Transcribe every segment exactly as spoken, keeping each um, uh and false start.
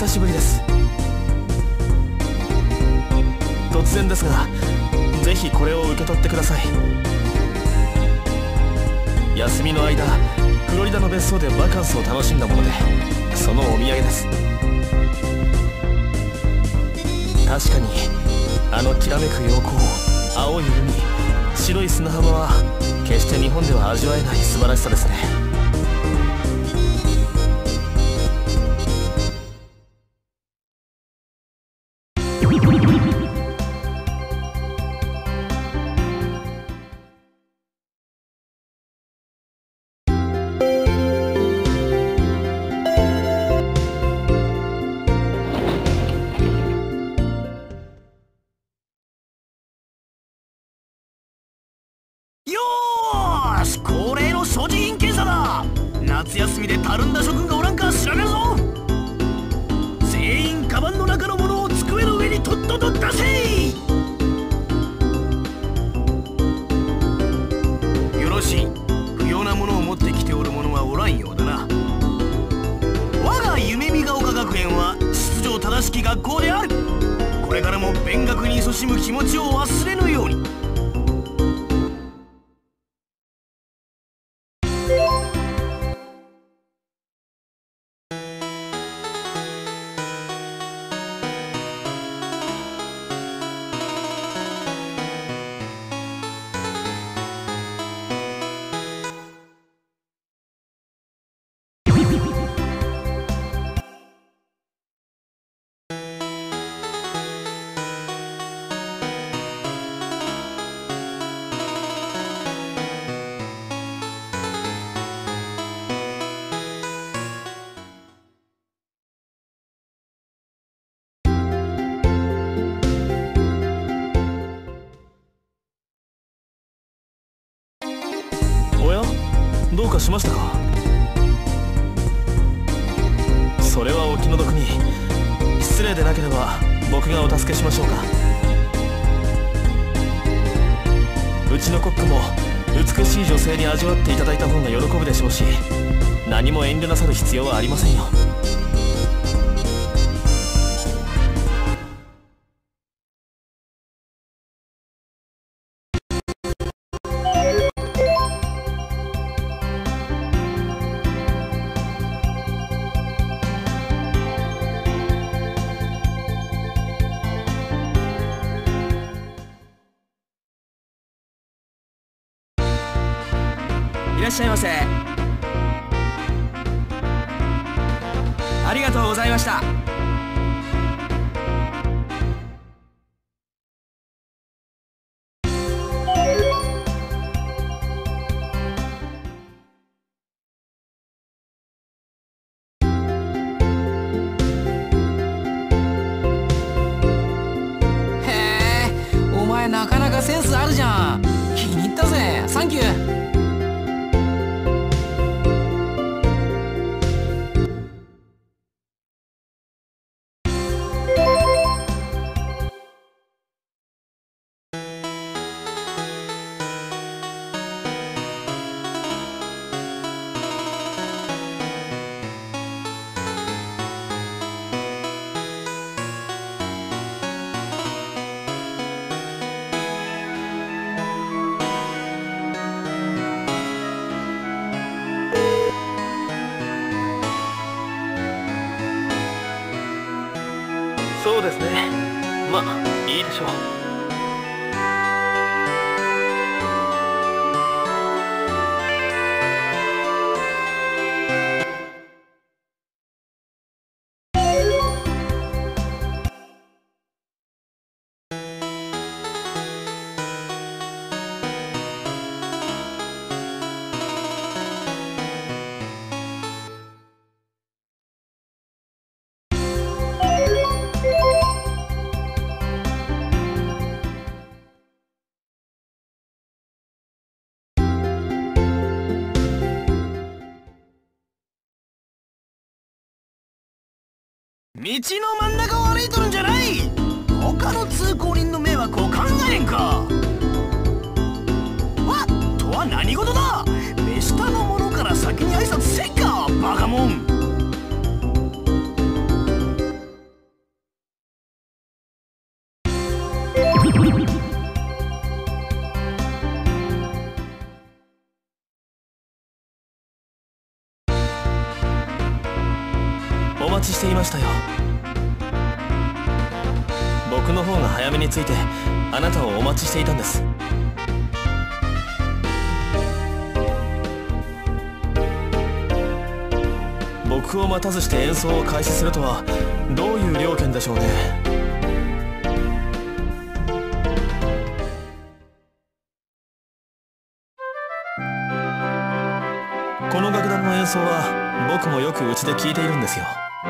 久しぶりです。突然ですが、ぜひこれを受け取ってください。休みの間、フロリダの別荘でバカンスを楽しんだもので、そのお土産です。確かにあのきらめく陽光、青い海、白い砂浜は決して日本では味わえない素晴らしさですね。 夏休みでたるんだ諸君がおらんか知らねえぞ。全員カバンの中のものを机の上にとっとと出せ。よろしい。不要なものを持ってきておる者はおらんようだな。我が夢見が丘学園は秩序正しき学校である。これからも勉学に勤しむ気持ちを忘れぬように。 どうかしましたか？それはお気の毒に。失礼でなければ僕がお助けしましょうか。うちのコックも美しい女性に味わっていただいた方が喜ぶでしょうし、何も遠慮なさる必要はありませんよ。 いらっしゃいませ。ありがとうございました。へえ、お前なかなかセンスあるじゃん。気に入ったぜ。サンキュー。 そうですね。まあいいでしょう。 道の真ん中を歩いとるんじゃない。他の通行人の迷惑を考えんか。わっとは何事だ。目下の者から先に挨拶せんか、バカモン。 いましたよ。僕の方が早めに着いてあなたをお待ちしていたんです。僕を待たずして演奏を開始するとはどういう了見でしょうね。この楽団の演奏は僕もよくうちで聴いているんですよ。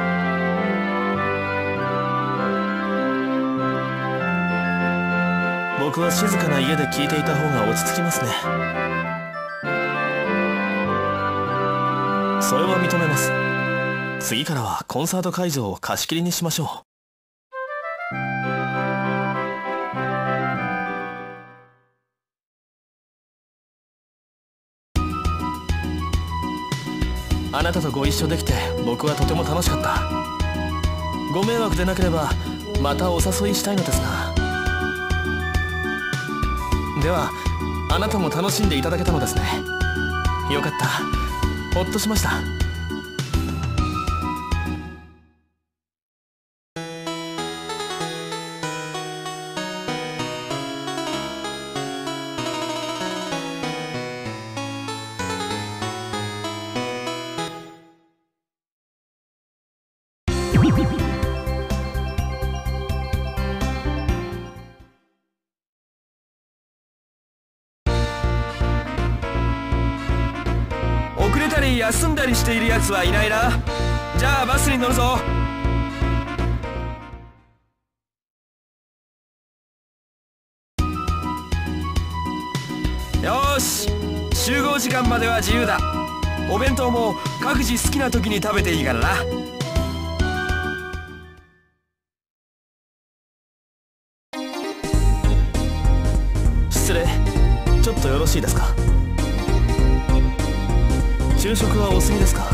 僕は静かな家で聴いていた方が落ち着きますね。それは認めます。次からはコンサート会場を貸し切りにしましょう。あなたとご一緒できて僕はとても楽しかった。ご迷惑でなければまたお誘いしたいのですが。ではあなたも楽しんでいただけたのですね。よかった。ほっとしました。 遅れたり休んだりしているやつはいないな。じゃあバスに乗るぞ。よーし、集合時間までは自由だ。お弁当も各自好きな時に食べていいからな。 失礼、ちょっとよろしいですか。昼食はお過ぎですか。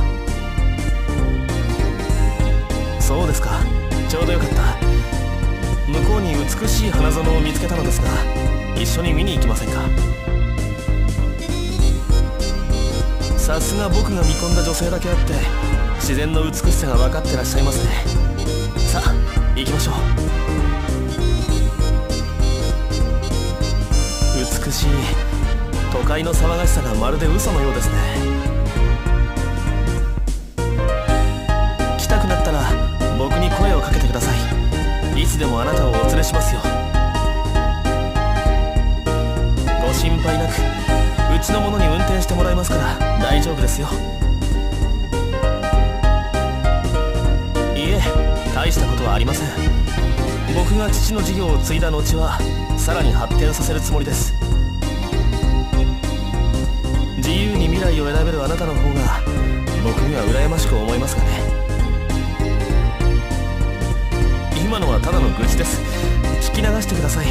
そうですか、ちょうどよかった。向こうに美しい花園を見つけたのですが、一緒に見に行きませんか。さすが僕が見込んだ女性だけあって自然の美しさが分かってらっしゃいますね。さあ行きましょう。美しい都会の騒がしさがまるで嘘のようですね。来たくなったら僕に声をかけてください。いつでもあなたをお連れしますよ。ご心配なくうちの者に運転してもらいますから大丈夫ですよ。いえ、大したことはありません。僕が父の事業を継いだ後はさらに発展させるつもりです。自由に未来を選べるあなたの方が僕には羨ましく思いますがね。今のはただの愚痴です。聞き流してください。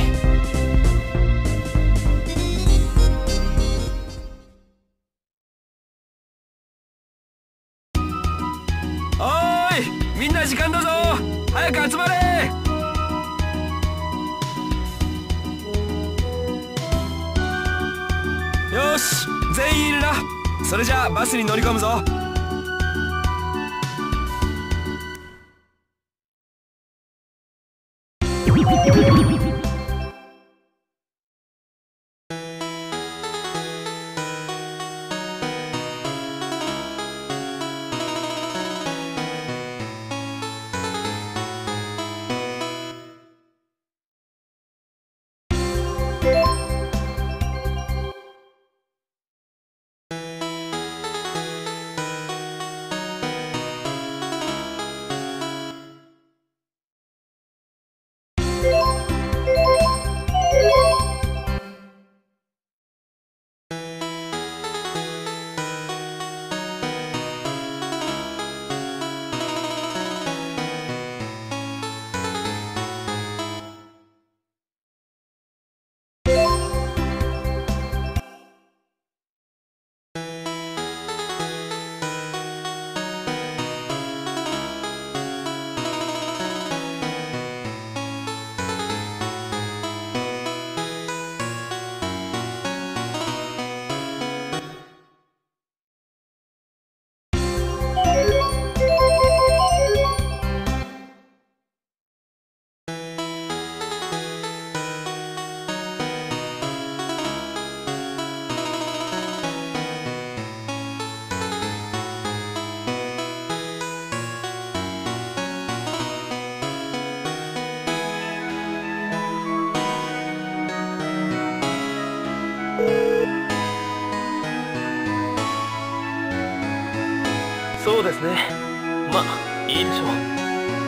おーい、みんな時間だぞ。早く集まれ。よし、全員いるな。それじゃあバスに乗り込むぞ。 ですね。まあいいでしょう。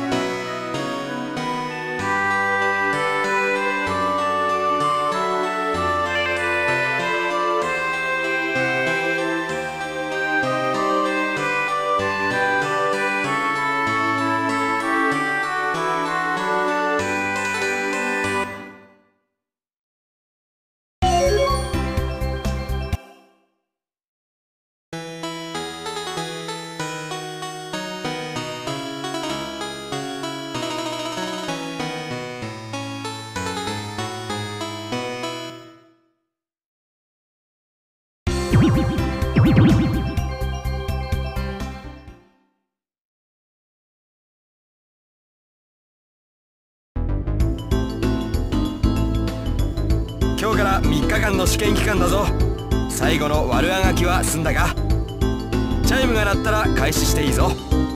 今日からみっかかんの試験期間だぞ。最後の悪あがきは済んだが、チャイムが鳴ったら開始していいぞ。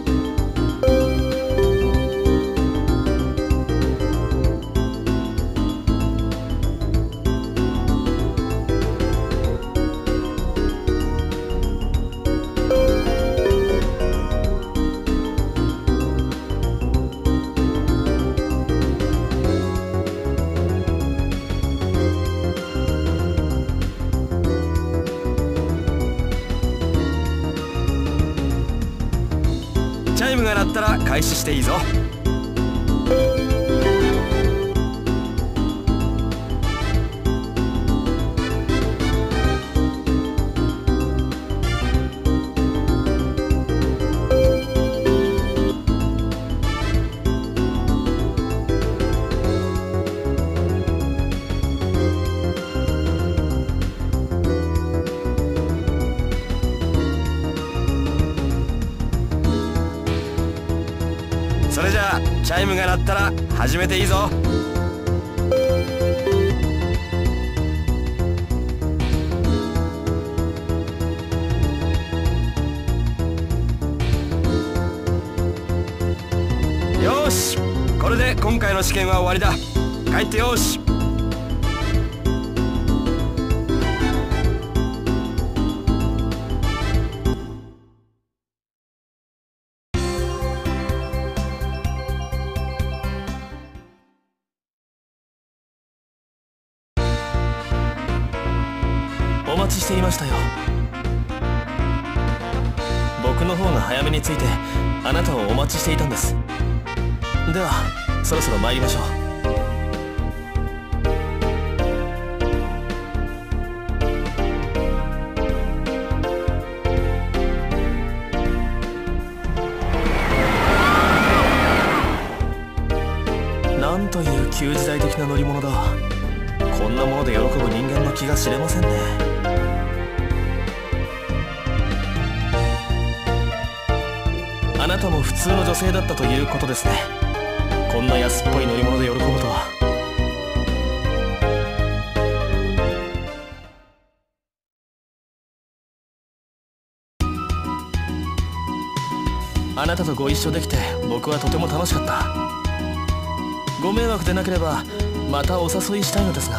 チャイムが鳴ったら開始していいぞ。それじゃあチャイムが鳴ったら始めていいぞ。よし、これで今回の試験は終わりだ。帰ってよし。 お待ちしていましたよ。僕の方が早めに着いてあなたをお待ちしていたんです。ではそろそろ参りましょう。なんという旧時代的な乗り物だ。こんなもので喜ぶ人間の気が知れませんね。あなたも普通の女性だったということですね。こんな安っぽい乗り物で喜ぶとは。あなたとご一緒できて僕はとても楽しかった。ご迷惑でなければまたお誘いしたいのですが。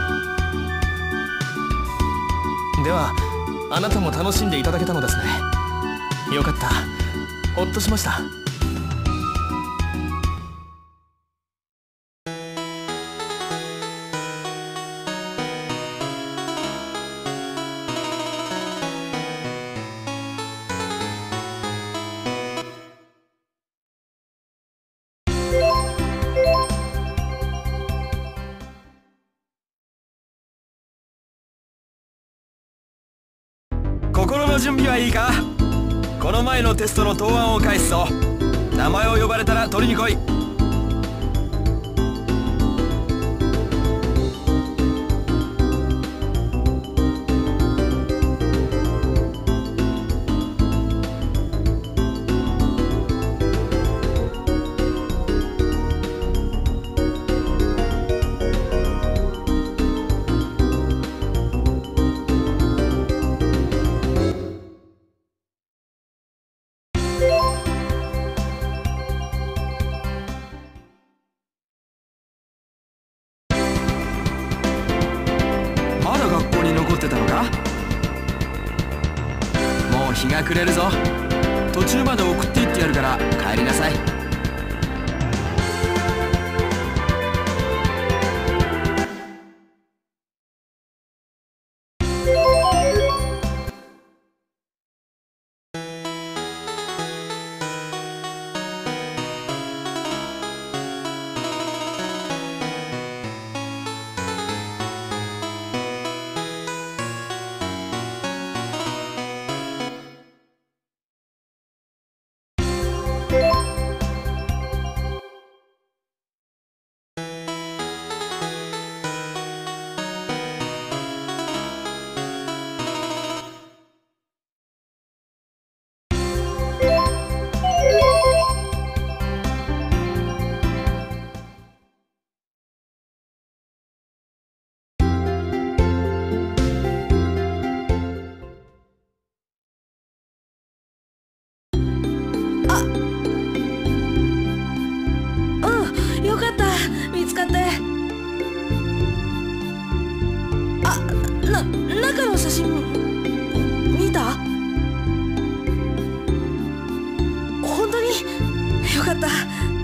ではあなたも楽しんでいただけたのですね。よかった。ほっとしました。 心の準備はいいか。この前のテストの答案を返すぞ。名前を呼ばれたら取りに来い。学校に残ってたのか。もう日が暮れるぞ。 途中まで送っていってやるから帰りなさい。 中の写真見た？本当によかった。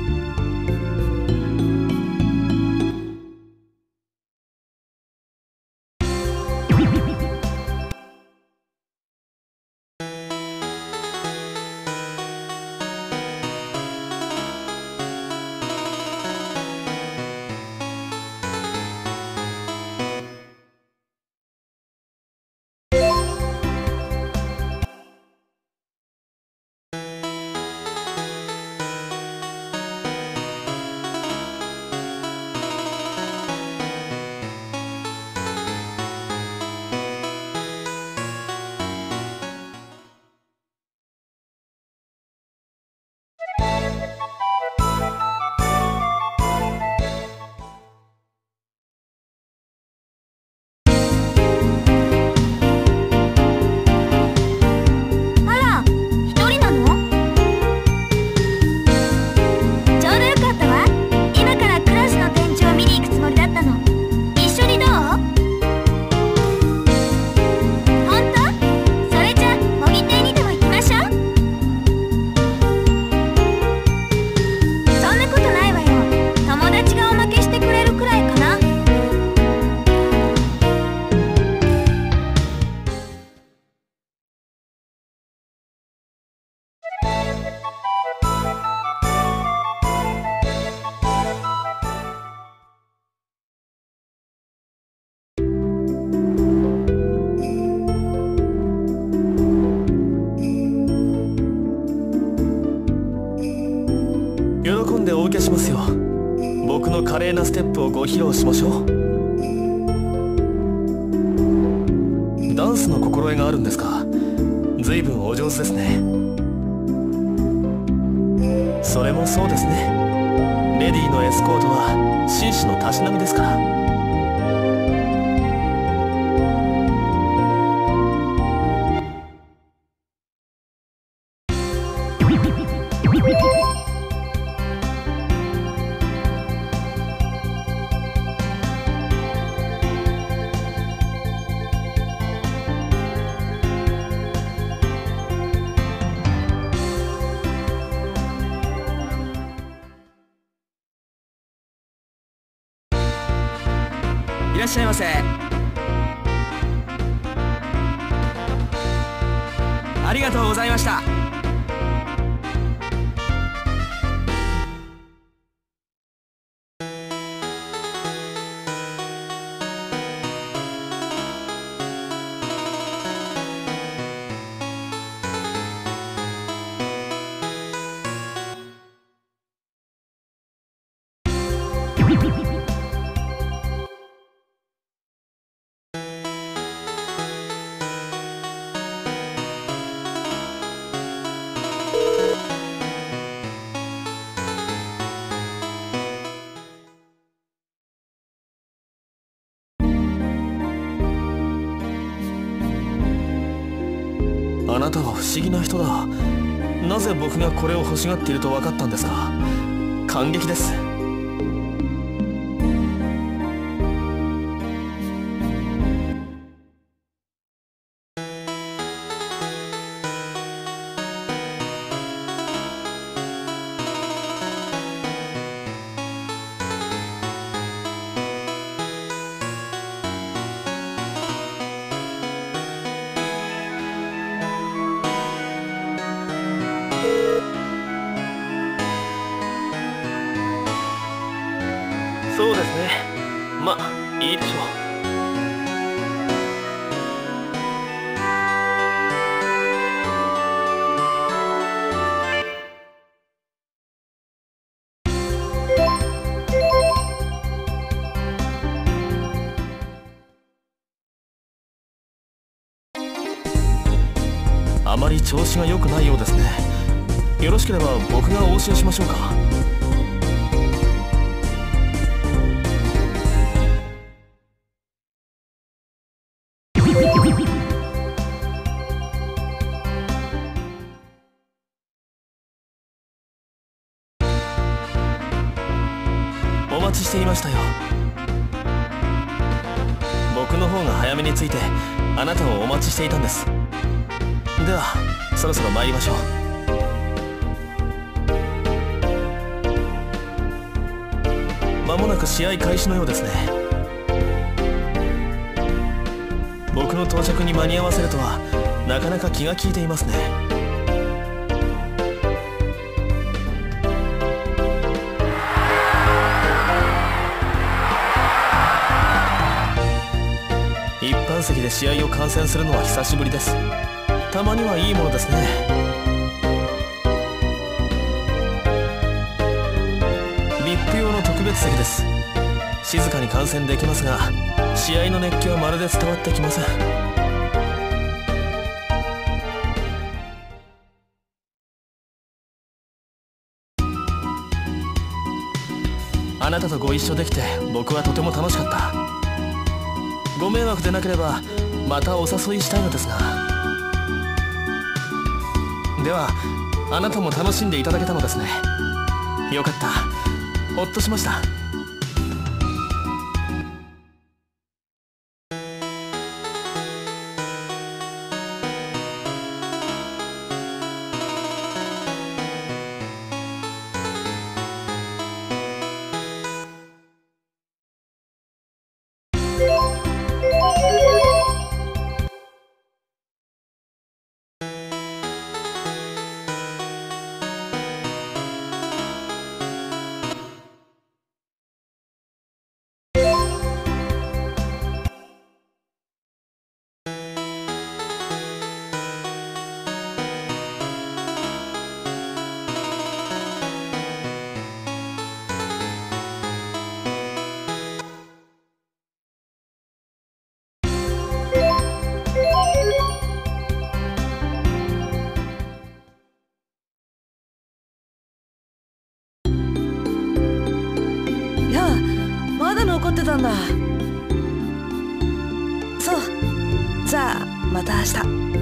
お受けしますよ。僕の華麗なステップをご披露しましょう。ダンスの心得があるんですか？随分お上手ですね。それもそうですね。レディーのエスコートは紳士のたしなみですから。 いらっしゃいませ。ありがとうございました。 あなたは不思議な人だ。なぜ僕がこれを欲しがっていると分かったんですか？感激です。 そうですね。まあいいでしょう。あまり調子が良くないようですね。よろしければ僕がお教えしましょうか。お待ちしていましたよ。僕の方が早めに着いてあなたをお待ちしていたんです。ではそろそろ参りましょう。間もなく試合開始のようですね。僕の到着に間に合わせるとはなかなか気が利いていますね。一般席で試合を観戦するのは久しぶりです。たまにはいいものですね。ブイアイピー 用の特別席です。静かに観戦できますが、試合の熱気はまるで伝わってきません。あなたとご一緒できて僕はとても楽しかった。ご迷惑でなければまたお誘いしたいのですが。ではあなたも楽しんでいただけたのですね。よかった。ほっとしました。 まだ残ってたんだ。そう。じゃあまた明日。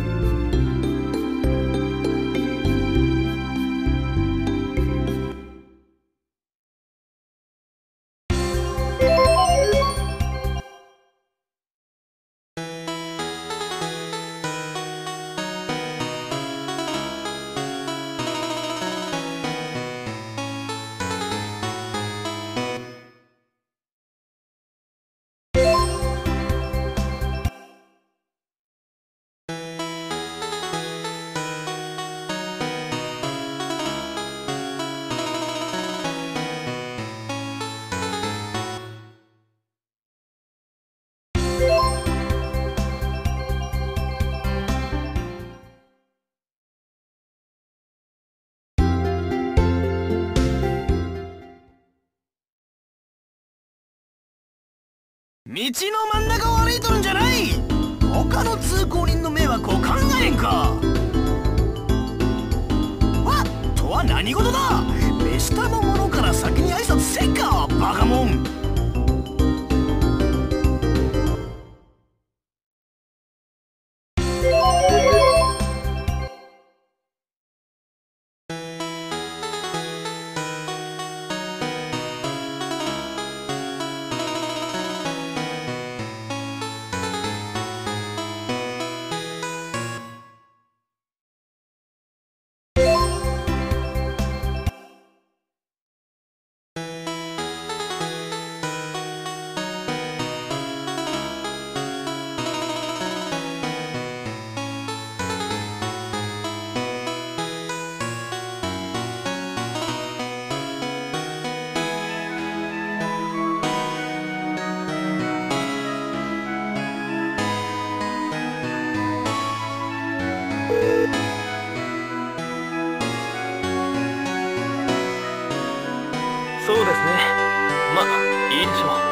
道の真ん中を歩いとるんじゃない。他の通行人の迷惑を考えんか。わっとは何事だ。目下の者から先に挨拶せんかバカモン。 まあいいでしょう。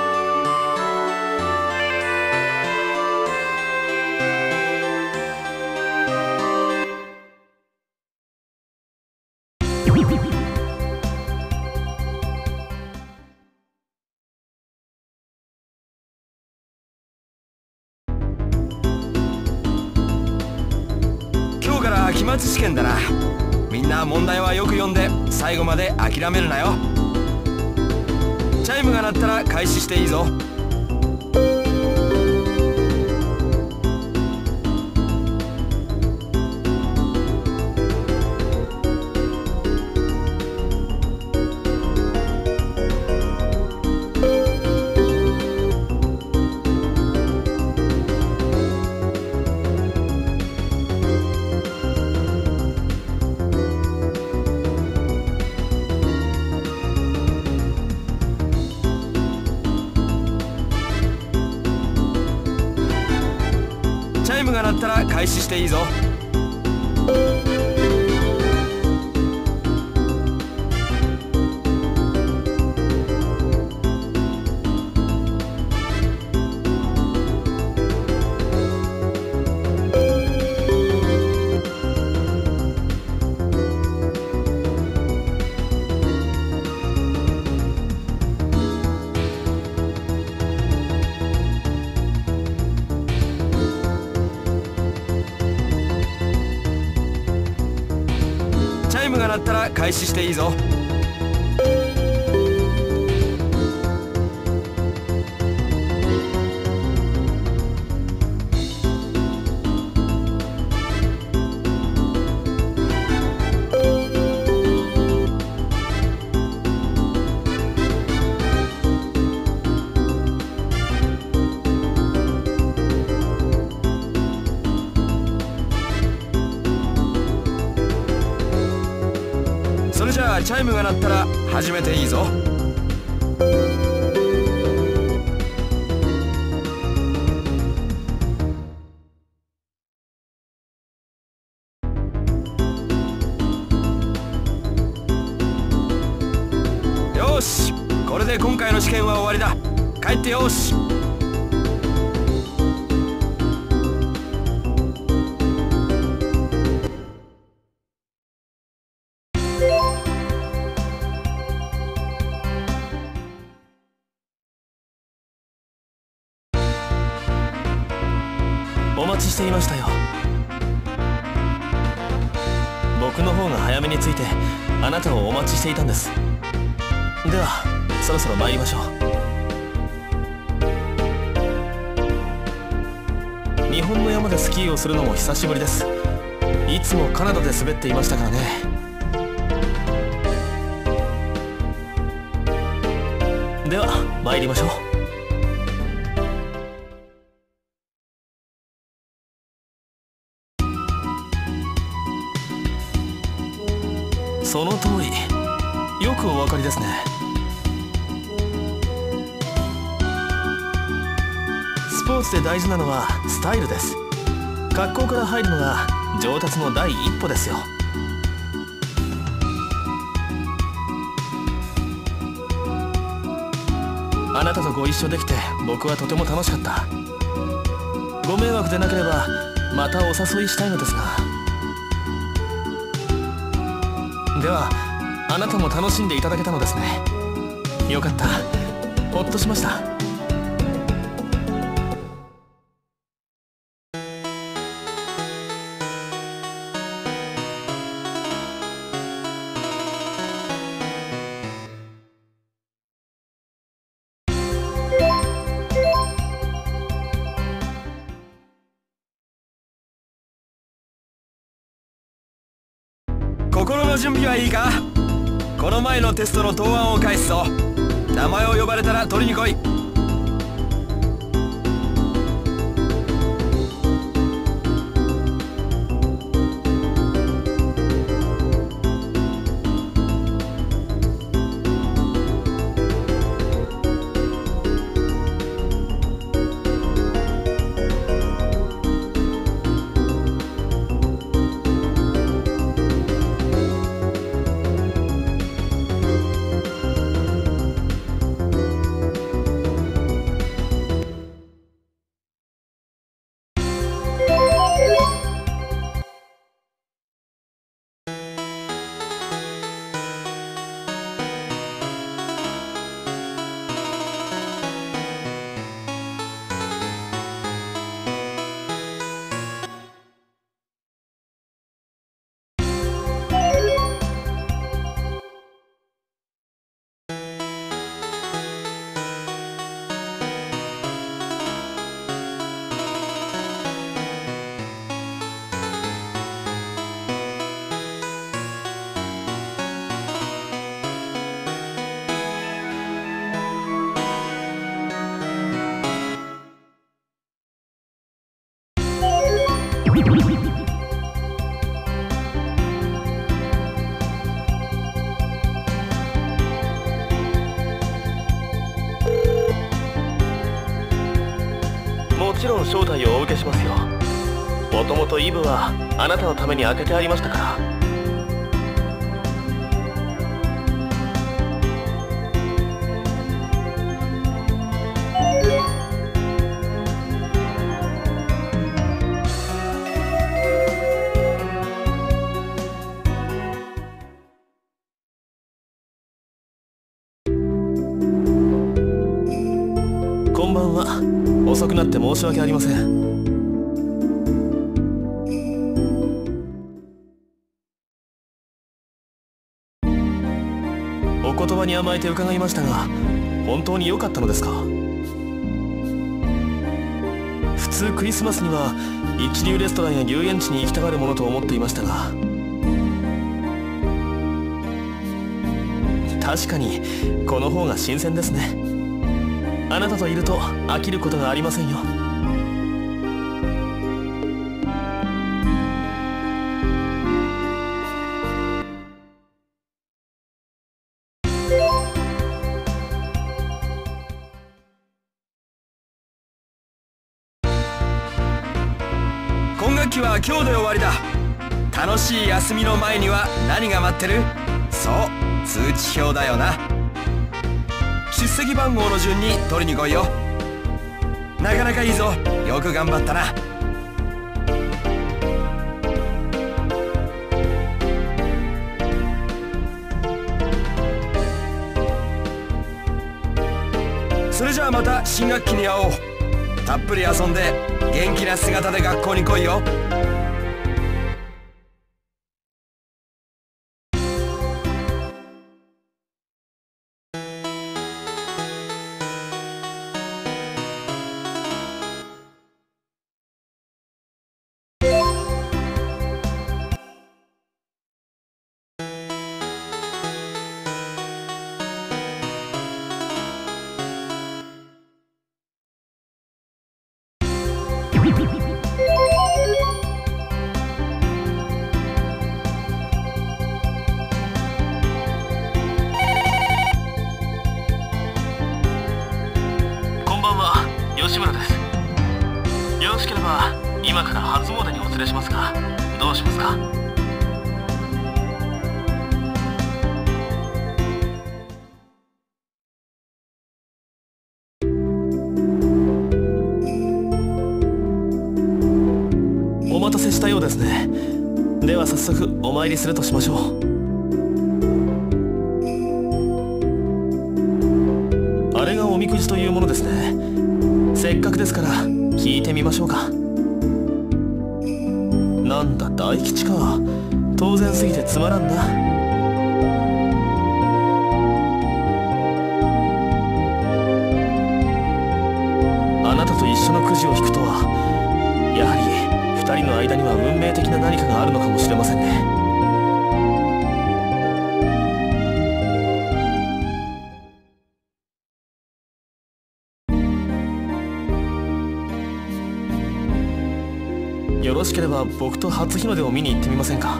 今日から期末試験だな。みんな問題はよく読んで最後まで諦めるなよ。チャイムが鳴ったら開始していいぞ。チャイムが鳴ったら開始していいぞ。チャイムが鳴ったら開始していいぞ。それじゃあチャイムが鳴ったら始めていいぞ。よし、これで今回の試験は終わりだ。帰ってよし。 お待ちしていましたよ。僕の方が早めに着いてあなたをお待ちしていたんです。ではそろそろ参りましょう。日本の山でスキーをするのも久しぶりです。いつもカナダで滑っていましたからね。では参りましょう。その通り、よくお分かりですね。スポーツで大事なのはスタイルです。格好から入るのが上達の第一歩ですよ。あなたとご一緒できて僕はとても楽しかった。ご迷惑でなければまたお誘いしたいのですが。ではあなたも楽しんでいただけたのですね。よかった。ほっとしました。 心の準備はいいか？この前のテストの答案を返すぞ。名前を呼ばれたら取りに来い。 ちろん招待をお受けしますよ。もともとイブはあなたのために開けてありましたから。こんばんは。遅くなって申し訳ありません。お言葉に甘えて伺いましたが、本当に良かったのですか？普通クリスマスには一流レストランや遊園地に行きたがるものと思っていましたが、確かにこの方が新鮮ですね。あなたといると飽きることがありませんよ。 今学期は今日で終わりだ。楽しい休みの前には何が待ってる？そう、通知表だよな。出席番号の順に取りに来いよ。なかなかいいぞ。よく頑張ったな。それじゃあまた新学期に会おう。たっぷり遊んで元気な姿で学校に来いよ。 吉村です。よろしければ今から初詣にお連れしますが、どうしますか？お待たせしたようですね。では早速お参りするとしましょう。あれがおみくじというものですね。せっかくですから聞いてみましょうか。なんだ大吉か。当然すぎてつまらんな。あなたと一緒のくじを引くとは、やはり二人の間には運命的な何かがあるのかもしれませんね。よろしければ僕と初日の出を見に行ってみませんか？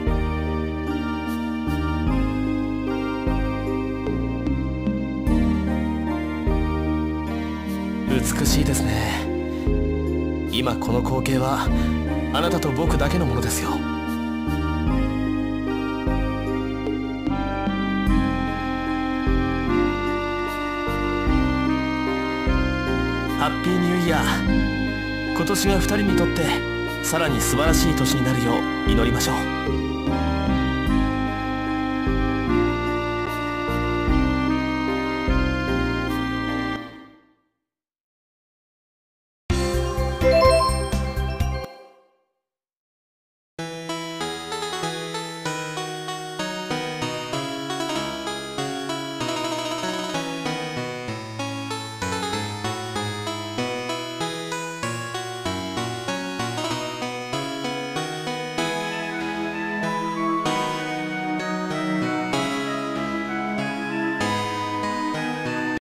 美しいですね。今この光景はあなたと僕だけのものですよ。ハッピーニューイヤー。今年がふたりにとってさらに素晴らしい年になるよう祈りましょう。